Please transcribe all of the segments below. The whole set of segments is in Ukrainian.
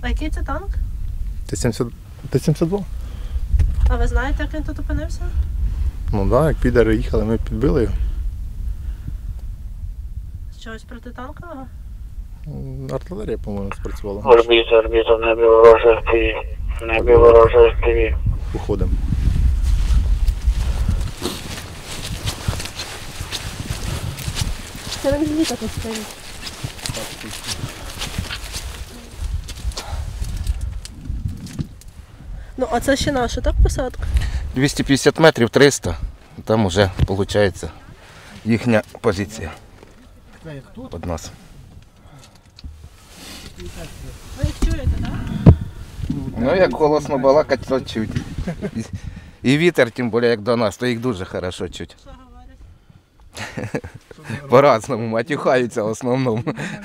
А який це танк? Т-72. А ви знаєте, як він тут опинився? Ну так, як підари їхали, ми підбили його. З чогось протитанкового? Артилерія, по-моєму, спрацювала. Орбіта, небі ворожих ТВ. Небі ворожих ТВ. Уходимо. Це нам зліта тут стоїть. Ну, а це ще наша, так, посадка? 250 метрів, 300. Там вже, виходить, їхня позиція під нас. Ви їх чуєте, так? Ну, як голосно балакать, то чуть. І вітер, тим більше, як до нас, то їх дуже хорошо чуть. Що говорять? По-разному, матюхаються в основному.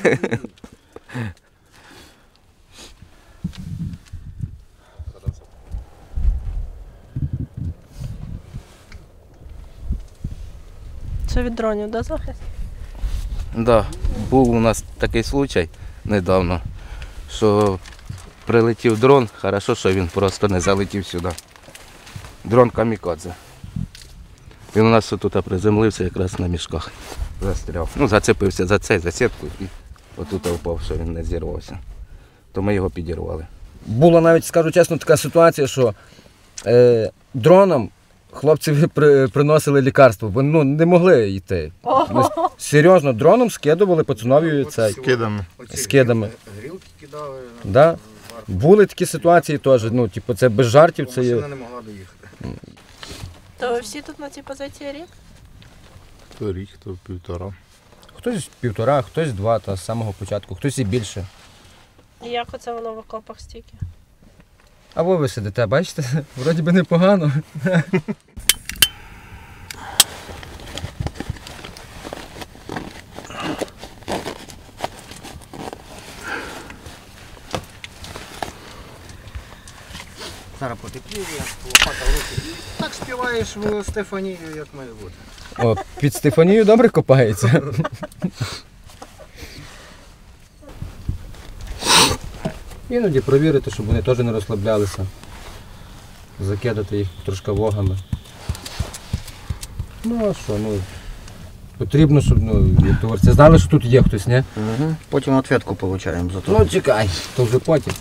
Це від дронів, да, захист? Да, був у нас такий случай недавно, що прилетів дрон, хорошо, що він просто не залетів сюди. Дрон камікадзе. Він у нас тут приземлився якраз на мішках. Застряв. Ну, зацепився за цей, за сітку і отут впав, що він не зірвався. То ми його підірвали. Була навіть, скажу чесно, така ситуація, що дроном хлопці приносили лікарство, вони не могли йти. Ми серйозно, дроном скидували пацанові цей. Скидами. Грілки кидали. Да. Були такі ситуації теж, ну, типу, це без жартів. Це є. Машина не могла доїхати. То ви всі тут на цій позиції рік? Хто рік, хто півтора. Хтось 1,5, хтось 2, та з самого початку, хтось і більше. І як оце воно в окопах стільки? А ви сидите, бачите? Вроді би непогано. Зараз потепліє, лопата в руки. І так співаєш в Стефанію, як має бути. О, під Стефанію добре копається. Іноді провірити, щоб вони теж не розслаблялися. Закидати їх трошки вогами. Ну а що, ну потрібно, щоб, як говориться, знали, що тут є хтось, не? Угу. Потім відповідку отримуємо за то. Ну чекай, то вже потім.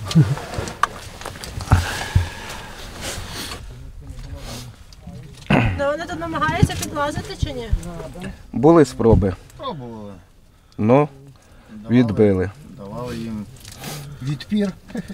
Ну вони тут намагаються підлазити чи ні? Були спроби, Пробували. але відбили. Давали їм відпір.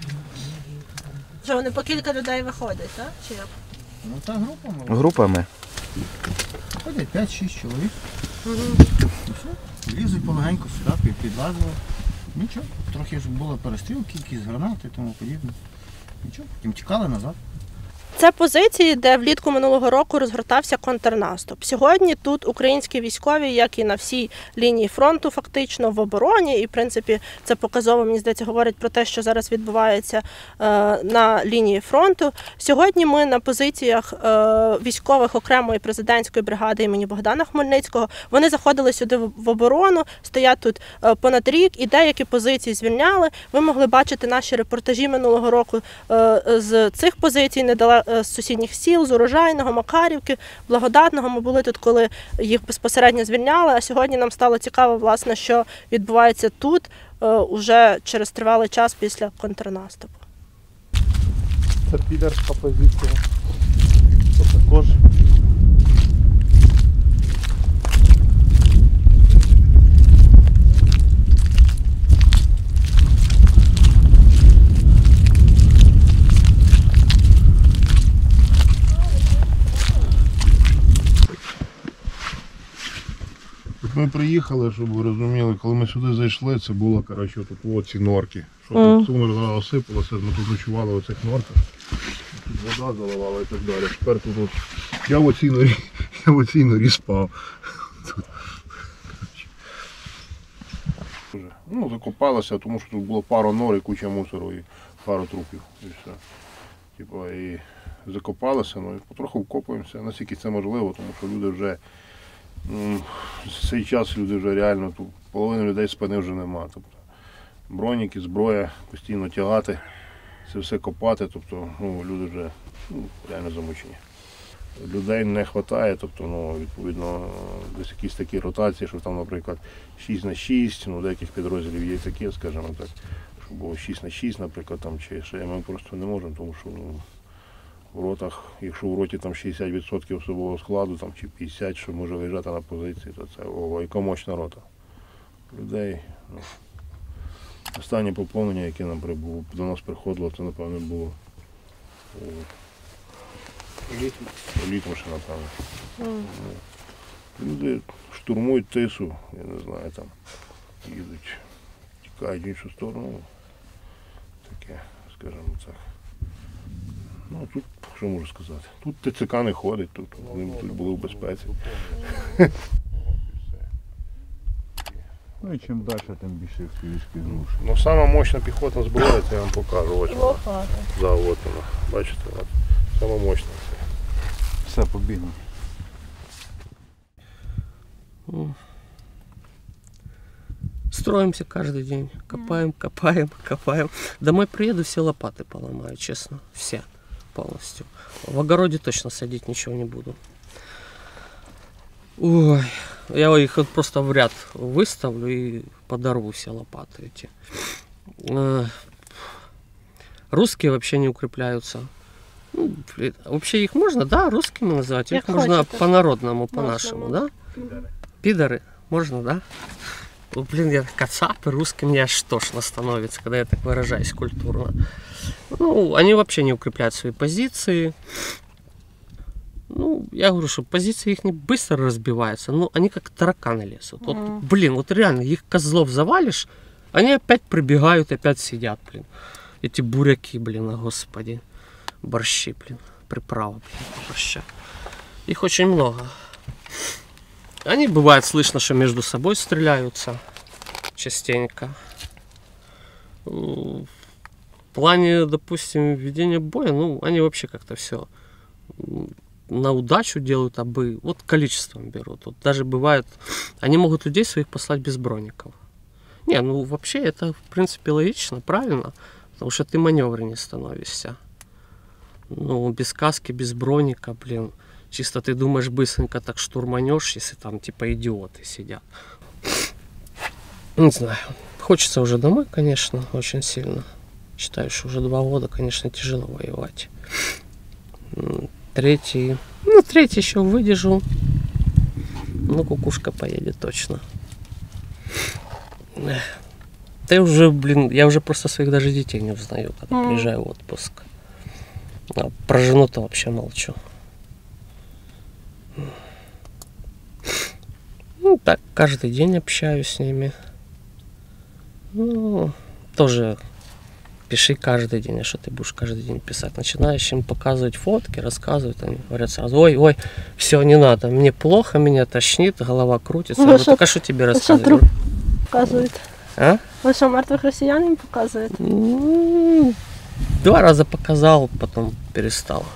Що вони по кілька людей виходять, так? Чи як? Ну так групами. Групами. Ходять 5-6 чоловік. І все. Лізуть полегенько сюди, підлазили. Нічого. Трохи ж було перестрілки, якісь гранати і тому подібне. Нічого, потім тікали назад. Це позиції, де влітку минулого року розгортався контрнаступ. Сьогодні тут українські військові, як і на всій лінії фронту, фактично в обороні. І, в принципі, це показово, мені здається, говорить про те, що зараз відбувається на лінії фронту. Сьогодні ми на позиціях військових окремої президентської бригади імені Богдана Хмельницького. Вони заходили сюди в оборону, стоять тут понад рік і деякі позиції звільняли. Ви могли бачити наші репортажі минулого року з цих позицій, недалеко з сусідніх сіл, з Урожайного, Макарівки, Благодатного. Ми були тут, коли їх безпосередньо звільняли, а сьогодні нам стало цікаво, власне, що відбувається тут уже через тривалий час після контрнаступу. Це підерська позиція. Це також. Ми приїхали, щоб ви розуміли, коли ми сюди зайшли, це було, коротше, тут ці норки. Що тут сумер осипалося, ми тут ночували в оцих норках. Тут вода заливала і так далі. Тепер тут я в цій норі спав. Ну, закопалося, тому що тут було пару нор і куча мусору і пару трупів. І все. Типа, і закопалося, ну і потроху вкопуємося, наскільки це можливо, тому що люди вже в цей час люди вже реально, половини людей спини вже нема. Тобто, броніки, зброя, постійно тягати, це все копати, тобто люди вже реально замучені. Людей не вистачає, тобто, відповідно, десь якісь такі ротації, що там, наприклад, 6х6, деяких підрозділів є такі, скажімо так, що було 6х6, наприклад, там, чи ще ми просто не можемо, тому що в ротах, якщо в роті там 60% особового складу, там, чи 50%, що може виїжджати на позиції, то це яка мощна рота. Людей, останнє поповнення, яке нам до нас приходило, це, напевно, було літом ще, напевно. Люди штурмують Тису, я не знаю, там їдуть, тікають в іншу сторону. Таке, скажімо так. Тут, що можу сказати, тут ТЦК не ходить, тут були в безпеці. І чим далі, тим більше військові зрушені. Сама мощна піхотна зброя, це я вам покажу. Ось вона. Да, от вона. Бачите, от. Сама мощна. Все, побігли. Строимся каждый день. Копаем, копаем, копаем. Домой приеду, все лопаты поломаю, честно. Все. Полностью. В огороде точно садить ничего не буду. Ой. Я их вот просто в ряд выставлю и подорву все лопаты эти. Русские вообще не укрепляются. Вообще их можно, да, русскими называть? Их можно по-народному, по-нашему, да? Пидоры. Можно, да? Я кацапы, русские, мне аж тошно становится, когда я так выражаюсь культурно. Они вообще не укрепляют свои позиции. Я говорю, что позиции их не быстро разбиваются, но они как тараканы лезут. Вот реально, их козлов завалишь, они опять прибегают, опять сидят, Эти буряки, господи. Борщи, приправа, борща. Их очень много. Они, бывает, слышно, что между собой стреляются частенько. В плане, допустим, ведения боя, они вообще как-то все на удачу делают, вот количеством берут. Вот даже бывает, они могут людей своих послать без броников. Вообще это, в принципе, логично, правильно, потому что ты маневреннее становишься. Без каски, без броника, чисто ты думаешь, быстренько так штурманешь, если там типа идиоты сидят. Не знаю. Хочется уже домой, конечно, очень сильно. Считаю, что уже 2 года, конечно, тяжело воевать. Третий еще выдержу. Кукушка поедет точно. Да я уже просто своих даже детей не узнаю, когда приезжаю в отпуск. Про жену-то вообще молчу. Так, каждый день общаюсь с ними. Тоже пиши каждый день, а что ты будешь каждый день писать? Начинаешь им показывать фотки, рассказывать, они говорят сразу: ой, все, не надо, мне плохо, меня тошнит, голова крутится. Я говорю, так а что тебе рассказывать? Показывают. А? Вы что, мертвых россиян им показывают? 2 раза показал, потом перестал.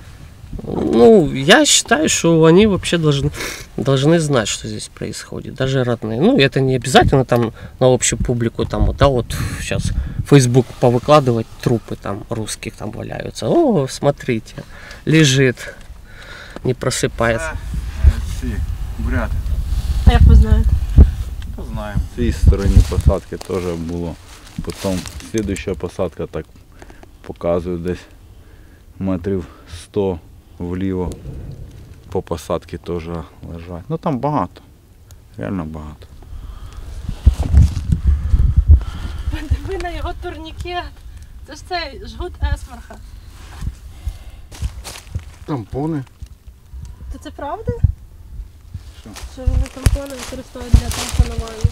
Я считаю, что они вообще должны знать, что здесь происходит, даже родные. Это не обязательно там на общую публику, сейчас Facebook повыкладывать, трупы там русских там валяются. О, смотрите, лежит, не просыпается. Всі, буряти. А як ви знаєте? Знаємо. В цій стороні посадки теж було. Потім слідуюча посадка так показує десь метрів 100 вліво. По посадці теж лежать. Там багато. Реально багато. Ви на його турнікет. Це ж цей жгут есмарха. Тампони. То це правда? Що? Що вони тампони використовують для тампонування?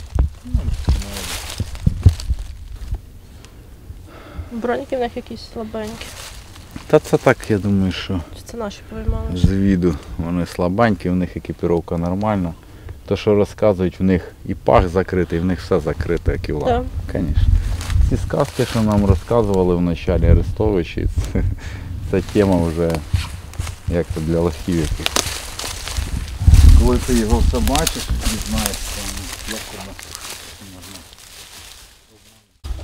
Броніки в них якісь слабенькі. Та це так, я думаю, що Чи це наші повиймали? з віду вони слабенькі, у них екіпіровка нормальна. То, що розказують, у них і пах закритий, в них все закрите, як і в лапах. Звісно. Ці сказки, що нам розказували в началі Арестовичі, це тема вже як то для лохів яких. Коли ти його все бачиш і знаєш, як воно можна.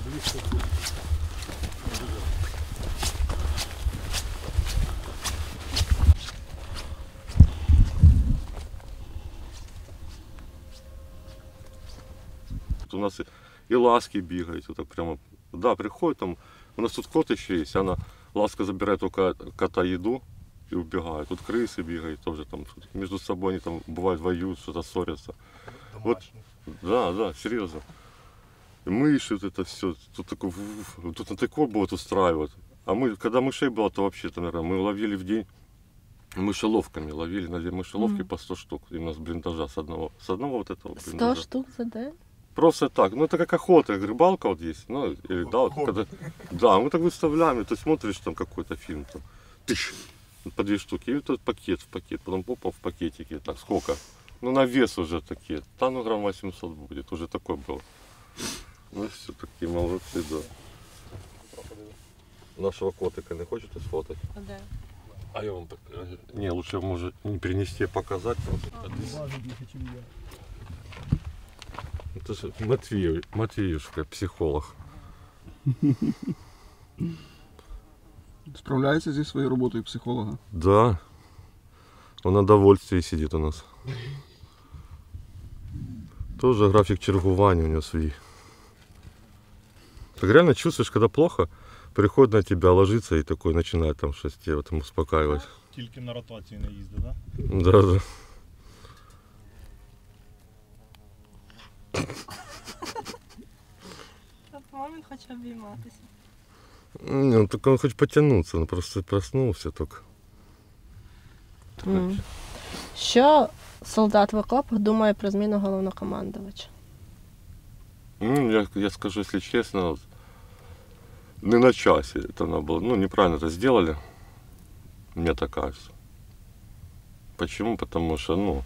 У нас и ласки бегают, вот так прямо, да, приходит там, у нас тут кот еще есть, она, ласка забирает у кота еду и убегает. Тут крысы бегают тоже там, между собой они там бывают воюют, что-то ссорятся. Вот, да, серьезно. И мыши, вот это все, тут такой, тут на такой будет устраивать. А мы, когда мышей было, то вообще-то, наверное, мы ловили в день мышеловками, ловили на мышеловки по 100 штук, именно с блиндажа, с одного вот этого блиндажа. 100 штук за день? Просто так, ну это как охота, как рыбалка вот есть, ну, или, да, вот, когда, да, мы так выставляем, и ты смотришь там какой-то фильм, там, тыщ, по 2 штуки, и тут пакет в пакет, потом попал в пакетики, так, сколько? Ну на вес уже такие, там ну, грамм 800 будет, уже такой был. Ну все, такие молодцы, да. Нашего котика не хочете сфотать? Да. А я вам так, не, лучше может не принести, а показать. Это же Матвеюшка, психолог. Справляється зі своєю роботою психолога? Да. Он на довольствии сидит у нас. Тоже график чергування у него свой. Так реально чувствуешь, когда плохо, приходит на тебя, ложится и такой начинает там шести, вот там успокаивать. Тільки на ротацію не їздить, так? Да. По-моєму, він хоче обійматися. Ну, только он хочет потянуться, он просто проснулся только. Що солдат в окопах думає про зміну головнокомандувача? Ну, я скажу, если честно, не на часе это надо было. Ну, неправильно это сделали, мне так кажется. Почему? Потому что, ну,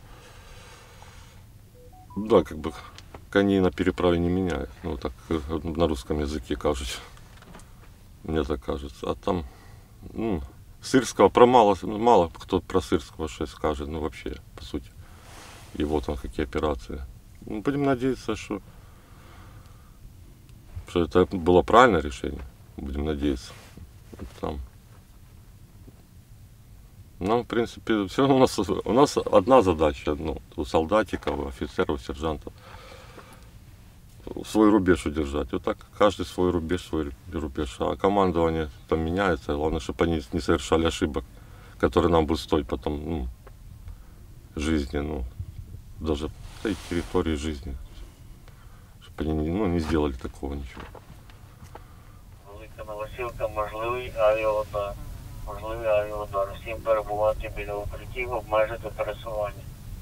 да, как бы коней на переправе не меняют. Ну, так на русском языке кажется. Мне так кажется. А там, ну, Сырского, про мало кто про Сырского что скажет, ну, вообще, по сути. И вот он, какие операции. Ну, будем надеяться, что это было правильное решение. Будем надеяться. Там. Нам, в принципе, все равно у нас одна задача, ну, у солдатиков, офицеров, сержантов. Свой рубеж удержать. Вот так каждый свой рубеж. А командование там меняется. Главное, чтобы они не совершали ошибок, которые нам будут стоить потом, ну, жизни, ну, даже этой территории жизни. Чтобы они, ну, не сделали такого ничего. Велика Новосілка, можливий авіаудар. Можливий авіаудар. Всім перебувати біля укриттів, обмежити пересування.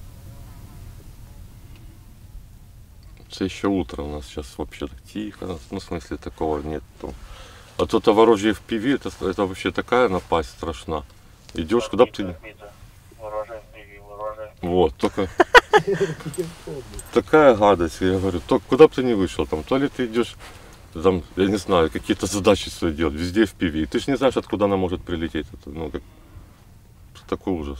Это еще утро, у нас сейчас вообще так тихо, ну, в смысле такого нет. А тут ворожье FPV, это вообще такая напасть страшна. Идешь, куда бы ты ни... Ворожий FPV, ворожий. Вот, только... Такая гадость, я говорю, только куда бы ты ни вышел, там, то ли ты идешь, там, я не знаю, какие-то задачи свои делать, везде FPV. Ты же не знаешь, откуда она может прилететь. Это, ну, как... Такой ужас.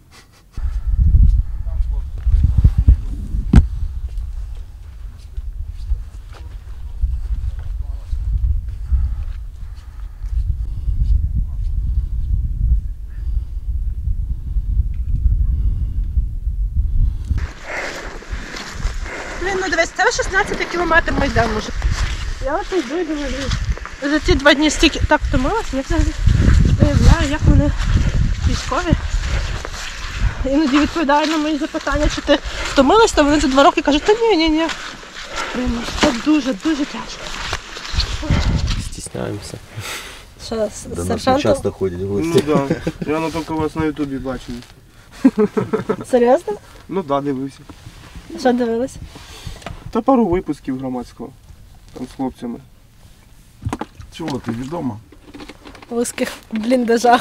Блін, ну дивись, це 16 кілометр ми йдемо вже. Я от йду і думаю, за ці 2 дні стільки так втомилася, я взагалі уявляю, як вони військові. Іноді відповідають на мої запитання, чи ти втомилась, то вони за 2 роки кажуть, та ні. Це дуже тяжко. Стісняємося. Що, До нас не часто ходять гості. Ну так, я тільки вас на ютубі бачив. Серйозно? Ну так, дивився. Що дивились? Та пару випусків громадського, там з хлопцями. Чого ти відома? В узких бліндажах.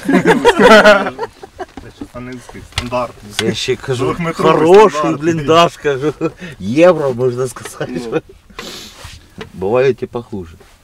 А не узких, стандартний. Я ще кажу, хороший бліндаж, кажу, євро, можна сказати. Бувають і похуже.